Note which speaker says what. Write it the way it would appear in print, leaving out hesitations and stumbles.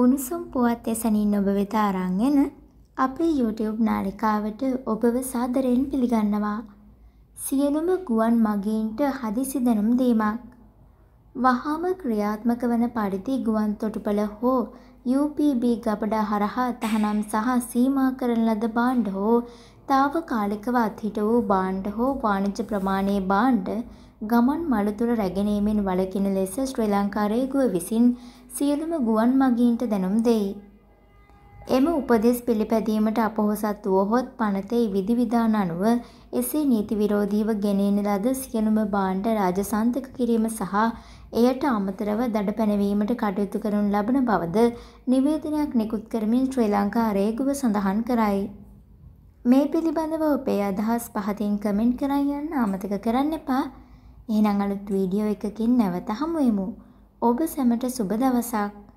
Speaker 1: උණුසුම් පුවත් එසැනින් ඔබ වෙත අරන් එන අපේ YouTube නාලිකාවට ඔබව සාදරයෙන් පිළිගන්නවා. සියලුම ගුවන් මගීන්ට හදිසි දැනුම් දීමක්. වහාම ක්‍රියාත්මක වන පරිදි ගුවන් තොටුපළ හෝ UPB ගබඩා හරහා තහනම් සහ සීමා කරන ලද භාණ්ඩ හෝ තාවකාලිකව අත්හිට වූ භාණ්ඩ හෝ වාණිජ ප්‍රමාණයේ භාණ්ඩ ගමන් මළු තුළ රැගෙනීමෙන් වළකින ලෙස ශ්‍රී ලංකා රේගුව විසින් සියලුම ගුවන් මගීන්ට දැනුම් දෙයි. එම උපදෙස් පිළිපැදීමට අපොහොසත් වුවහොත් පනතේ විධිවිධාන අනුව එසේ නීති විරෝධීව ගෙනෙන ලද සියලුම භාණ්ඩ රාජසන්තක කිරීම සහ එයට අමතරව දඩ පැනවීමට කටයුතු කරනු ලබන බවද නිවේදනයක් නිකුත් කරමින් ශ්‍රී ලංකා රේගුව සඳහන් කරයි. මේ පිළිබඳව ඔබේ අදහස් පහතින් කමෙන්ට් කරන් යන්න අමතක කරන්න එපා. එහෙනම් අලුත් වීඩියෝ එකකින් නැවත හමු වෙමු. ඔබ සැමට සුබ දවසක්.